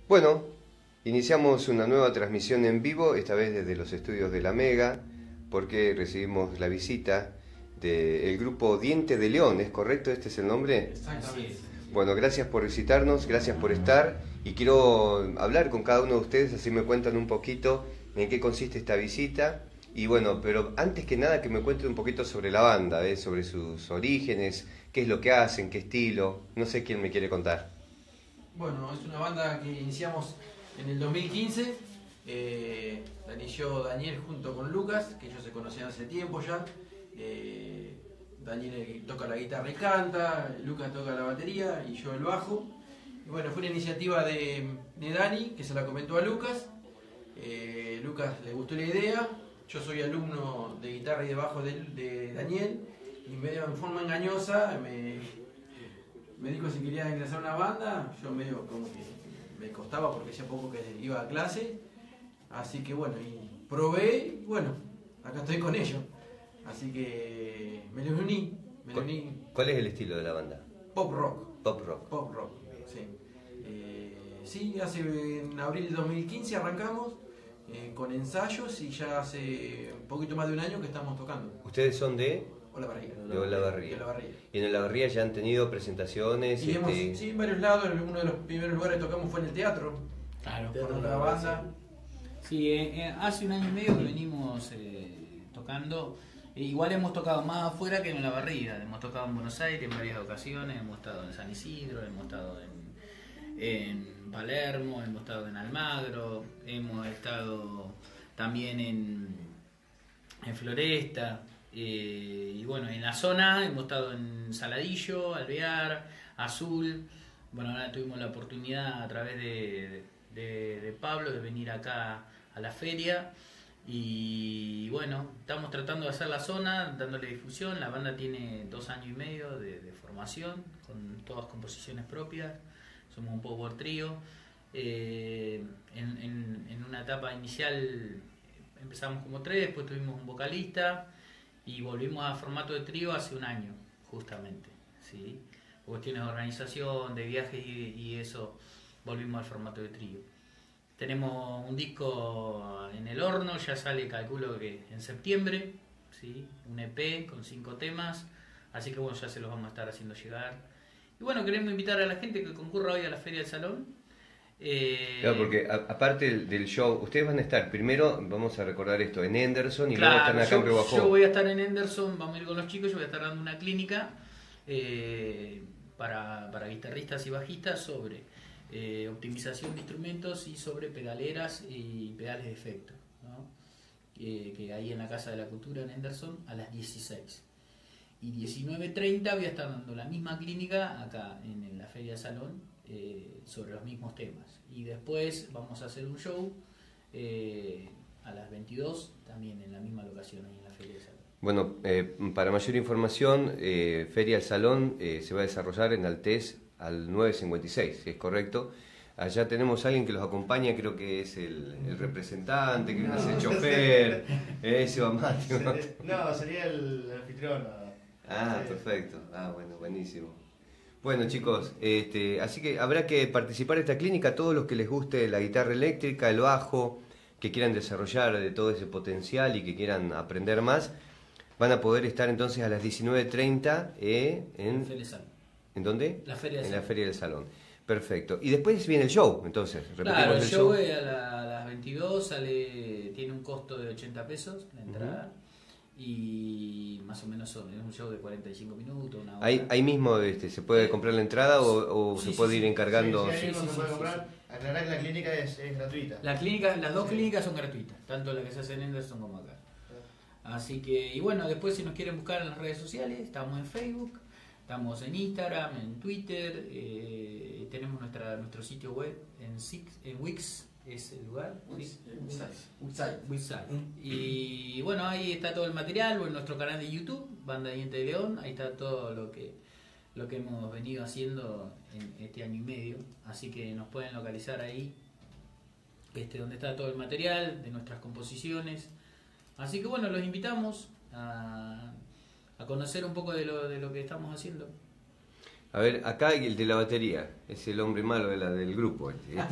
Bueno, iniciamos una nueva transmisión en vivo, esta vez desde los estudios de La Mega, porque recibimos la visita del grupo Diente de León, ¿es correcto? ¿Este es el nombre? Exactamente. Bueno, gracias por visitarnos, gracias por estar y quiero hablar con cada uno de ustedes, así me cuentan un poquito en qué consiste esta visita. Y bueno, pero antes que nada que me cuenten un poquito sobre la banda, sobre sus orígenes, qué es lo que hacen, qué estilo, no sé quién me quiere contar. Bueno, es una banda que iniciamos en el 2015. La inició Daniel junto con Lucas, que ellos se conocían hace tiempo ya. Daniel toca la guitarra y canta, Lucas toca la batería y yo el bajo. Y bueno, fue una iniciativa de Dani, que se la comentó a Lucas. Lucas le gustó la idea. Yo soy alumno de guitarra y de bajo de Daniel. Y medio en forma engañosa me dijo si quería ingresar a una banda. Yo medio como que me costaba porque hacía poco que iba a clase. Así que bueno, y probé y bueno, acá estoy con ellos. Así que me los uní. ¿Cuál es el estilo de la banda? Pop rock. Pop rock. Pop rock, sí. Sí, en abril de 2015 arrancamos con ensayos y ya hace un poquito más de un año que estamos tocando. ¿Ustedes son de? Olavarría. De Olavarría. Y en Olavarría ya han tenido presentaciones. Y sí, en varios lados. Uno de los primeros lugares que tocamos fue en el teatro. Claro. Con otra banda. Sí, hace un año y medio que venimos tocando. Igual hemos tocado más afuera que en Olavarría. Hemos tocado en Buenos Aires en varias ocasiones. Hemos estado en San Isidro, hemos estado en Palermo, hemos estado en Almagro, hemos estado también en Floresta. Y bueno, en la zona hemos estado en Saladillo, Alvear, Azul. Bueno, ahora tuvimos la oportunidad a través de Pablo de venir acá a la feria. Y bueno, estamos tratando de hacer la zona, dándole difusión. La banda tiene 2 años y medio de formación, con todas composiciones propias. Somos un power trío. En una etapa inicial empezamos como 3, después tuvimos un vocalista y volvimos a formato de trío hace un año, justamente. ¿Sí? Por cuestiones de organización, de viajes y eso, volvimos al formato de trío. Tenemos un disco en el horno, ya sale, calculo que en septiembre, ¿sí? Un EP con 5 temas, así que bueno, ya se los vamos a estar haciendo llegar. Y bueno, queremos invitar a la gente que concurra hoy a la Feria del Salón. Claro, porque aparte del show, ustedes van a estar, primero vamos a recordar esto, en Henderson y claro, luego están acá en Río Bajó. Yo voy a estar en Henderson, vamos a ir con los chicos, yo voy a estar dando una clínica para guitarristas y bajistas sobre optimización de instrumentos y sobre pedaleras y pedales de efecto, ¿no? Que ahí en la Casa de la Cultura en Henderson a las 16. Y 19:30 voy a estar dando la misma clínica acá en la Feria Salón sobre los mismos temas. Y después vamos a hacer un show a las 22 también en la misma locación ahí en la Feria Salón. Bueno, para mayor información, Feria del Salón se va a desarrollar en Altés al 956, si es correcto. Allá tenemos a alguien que los acompaña, creo que es el representante, que es el chofer, ese va más. No, sería el anfitrión. Ah, perfecto. Ah, bueno, buenísimo. Bueno, chicos, así que habrá que participar en esta clínica. Todos los que les guste la guitarra eléctrica, el bajo, que quieran desarrollar de todo ese potencial y que quieran aprender más, van a poder estar entonces a las 19:30 en... Feria Salón. ¿En dónde? La Feria del en Salón. la Feria del Salón. Perfecto. Y después viene el show, entonces. Repetimos Claro, el el show a las 22 tiene un costo de 80 pesos la entrada. Y más o menos es un show de 45 minutos, una hora. Ahí mismo ¿se puede comprar la entrada o Sí, se puede ir encargando? Sí, ahí mismo se puede comprar. Aclarar que la clínica es gratuita. Las dos clínicas son gratuitas, tanto la que se hace en Henderson como acá. Así que, y bueno, después si nos quieren buscar en las redes sociales, estamos en Facebook, estamos en Instagram, en Twitter, tenemos nuestro sitio web en Wix, es el lugar, ¿sí? Website. Y bueno, ahí está todo el material, o en nuestro canal de YouTube, Banda Diente de León, ahí está todo lo que hemos venido haciendo en este año y medio, así que nos pueden localizar ahí, donde está todo el material de nuestras composiciones. Así que bueno, los invitamos a conocer un poco de lo que estamos haciendo. A ver, acá el de la batería, es el hombre malo del grupo.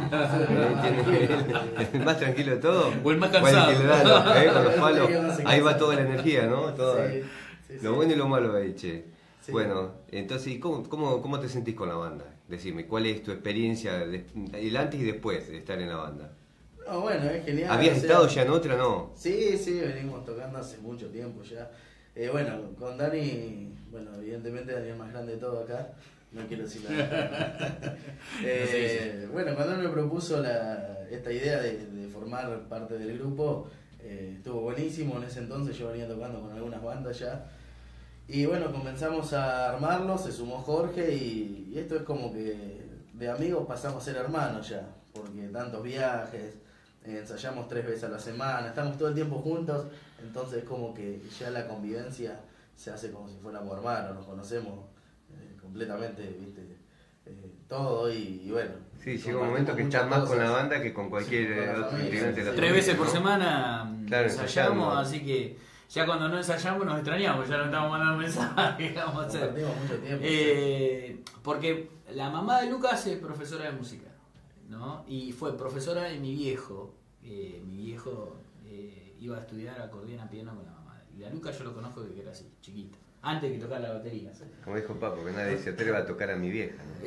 El más tranquilo de todo. O el más O el cansado. que le da con los palos. Ahí va toda la energía, ¿no? Toda, lo bueno y lo malo ahí, che. Sí. Bueno, entonces, ¿y cómo te sentís con la banda? Decime, ¿cuál es tu experiencia, el antes y después de estar en la banda? No, bueno, es genial. ¿Habías o sea, estado ya en otra, no? Sí, venimos tocando hace mucho tiempo ya. Bueno, con Dani, bueno, evidentemente Dani es el más grande de todo acá. No quiero decir nada. Bueno, cuando él me propuso esta idea de formar parte del grupo, estuvo buenísimo. En ese entonces yo venía tocando con algunas bandas ya. Y bueno, comenzamos a armarlo, se sumó Jorge y esto es como que de amigos pasamos a ser hermanos ya. Porque tantos viajes, ensayamos 3 veces a la semana, estamos todo el tiempo juntos, entonces es como que ya la convivencia se hace como si fuéramos hermanos, nos conocemos completamente, ¿viste? Todo y bueno. Sí, llega un momento que estás más con la banda que con cualquier otro integrante de la 3 veces familia, por ¿no? semana Claro, ensayamos, ensayando. así que ya cuando no ensayamos nos extrañamos, ya no estamos mandando mensajes, vamos a hacer. Compartimos mucho tiempo. Porque la mamá de Lucas es profesora de música, ¿no? Y fue profesora de mi viejo. Mi viejo iba a estudiar acordeón a piano con la mamá. Y a Lucas yo lo conozco desde que era así, chiquito, antes de que tocara la batería. Como dijo Papo, que nadie se atreva a tocar a mi vieja, ¿no?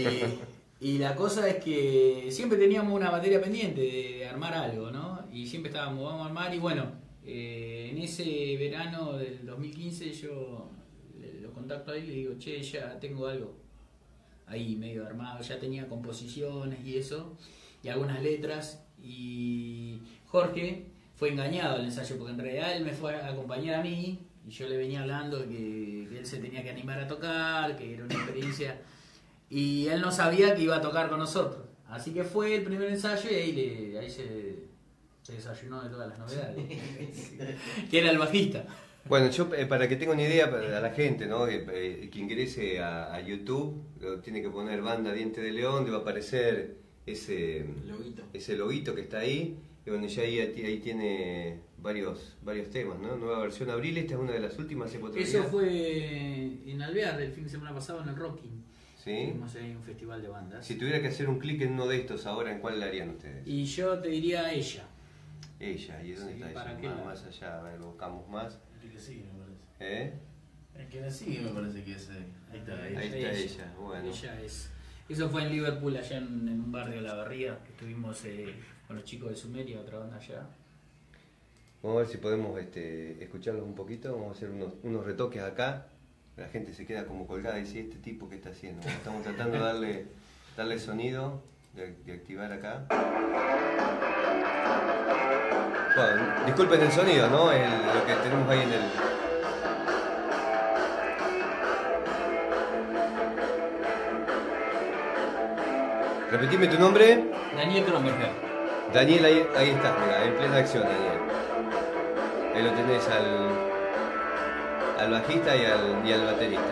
Y la cosa es que siempre teníamos una materia pendiente de armar algo, ¿no? Y siempre estábamos, vamos a armar, y bueno, en ese verano del 2015 yo lo contacto a él y le digo, che, ya tengo algo ahí medio armado, ya tenía composiciones y eso, y algunas letras, y Jorge fue engañado al ensayo, porque en realidad él me fue a acompañar a mí, y yo le venía hablando de que él se tenía que animar a tocar, que era una experiencia, y él no sabía que iba a tocar con nosotros. Así que fue el primer ensayo y ahí se desayunó de todas las novedades. Que era el bajista. Bueno, yo para que tenga una idea para la gente, ¿no? Que ingrese a YouTube, tiene que poner Banda Diente de León, le va a aparecer ese loguito que está ahí. Y bueno, ya ahí tiene varios temas, ¿no? Nueva versión Abril, esta es una de las últimas. Eso fue en Alvear el fin de semana pasado en el Rocking. ¿Sí? Tuvimos ahí un festival de bandas. Si tuviera que hacer un clic en uno de estos ahora, ¿en cuál le harían ustedes? Y yo te diría ella. Ella, ¿y dónde Sí, está ¿para ella? qué? Más allá, a ver, buscamos más. El que sigue, me parece. ¿Eh? El que le sigue me parece que es ahí está. Ahí está ella, bueno. Ella es. Eso fue en Liverpool, allá en un barrio de La Barría, que estuvimos con los chicos de Sumeria, otra banda allá. Vamos a ver si podemos escucharlos un poquito, vamos a hacer unos retoques acá. La gente se queda como colgada y dice, ¿este tipo qué está haciendo? Bueno, estamos tratando de darle sonido, de activar acá. Bueno, disculpen el sonido, ¿no? Lo que tenemos ahí en el... Repetime tu nombre. Daniel Kronberger. Daniel, ahí estás, mira, en plena acción, Daniel. Ahí lo tenés al bajista y al baterista.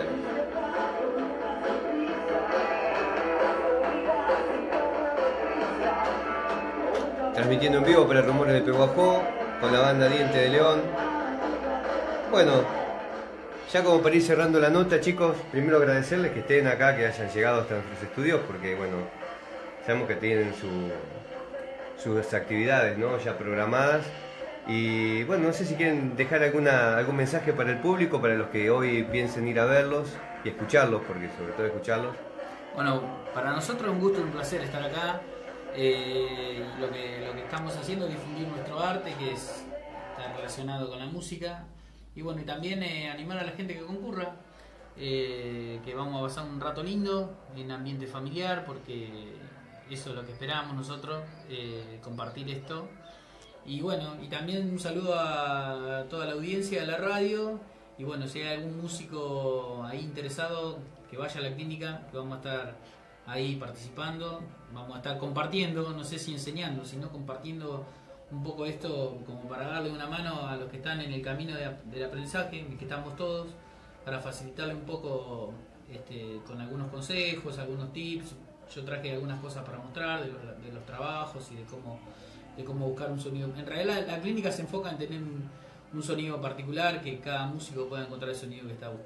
Transmitiendo en vivo para Rumores de Peguajó, con la banda Diente de León. Bueno, ya como para ir cerrando la nota, chicos, primero agradecerles que estén acá, que hayan llegado hasta nuestros estudios, porque bueno, sabemos que tienen sus actividades, ¿no? Ya programadas. Y bueno, no sé si quieren dejar algún mensaje para el público, para los que hoy piensen ir a verlos y escucharlos, porque sobre todo escucharlos. Bueno, para nosotros es un gusto y un placer estar acá. Lo que estamos haciendo es difundir nuestro arte, que está relacionado con la música. Y bueno, y también animar a la gente que concurra, que vamos a pasar un rato lindo, en ambiente familiar, porque eso es lo que esperamos nosotros, compartir esto. Y bueno, y también un saludo a toda la audiencia de la radio. Y bueno, si hay algún músico ahí interesado, que vaya a la clínica, que vamos a estar ahí participando, vamos a estar compartiendo, no sé si enseñando, sino compartiendo un poco esto como para darle una mano a los que están en el camino del aprendizaje, en el que estamos todos, para facilitarle un poco con algunos consejos, algunos tips. Yo traje algunas cosas para mostrar de los trabajos y de cómo buscar un sonido. En realidad la clínica se enfoca en tener un sonido particular, que cada músico pueda encontrar el sonido que está buscando.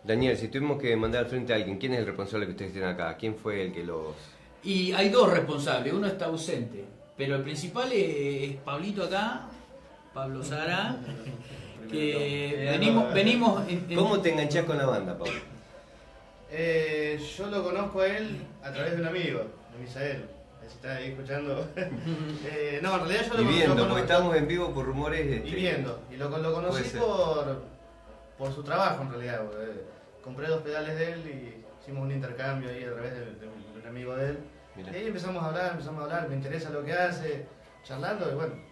Daniel, si tuvimos que mandar al frente a alguien, ¿quién es el responsable que ustedes tienen acá? ¿Quién fue el que los...? Y hay dos responsables, uno está ausente, pero el principal es Pablito acá, Pablo Sara, que venimos ¿Cómo te enganchás con la banda, Pablo? Yo lo conozco a él a través de un amigo, de Misael. Si está ahí escuchando. No, en realidad yo Y lo viendo, conozco. porque estamos en vivo por rumores. Y viendo. Y lo conocí puede ser. por su trabajo en realidad. Compré 2 pedales de él y hicimos un intercambio ahí a través de un amigo de él. Mirá. Y ahí empezamos a hablar, me interesa lo que hace, charlando y bueno.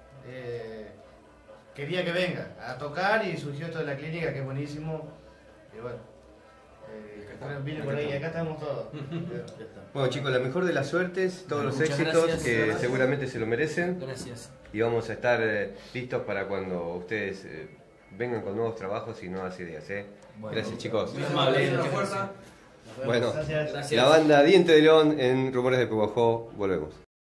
Quería que venga a tocar y surgió esto de la clínica que es buenísimo. Y bueno. Vine por ahí, acá estamos todos. Bueno, chicos, la mejor de las suertes, todos los Muchas éxitos gracias. que Gracias. seguramente se lo merecen. Gracias. Y vamos a estar listos para cuando ustedes vengan con nuevos trabajos y nuevas ideas. Bueno, Gracias, chicos. muy amable. Una fuerza. Bueno, Gracias. Gracias. la banda Diente de León en Rumores de Pehuajó, volvemos.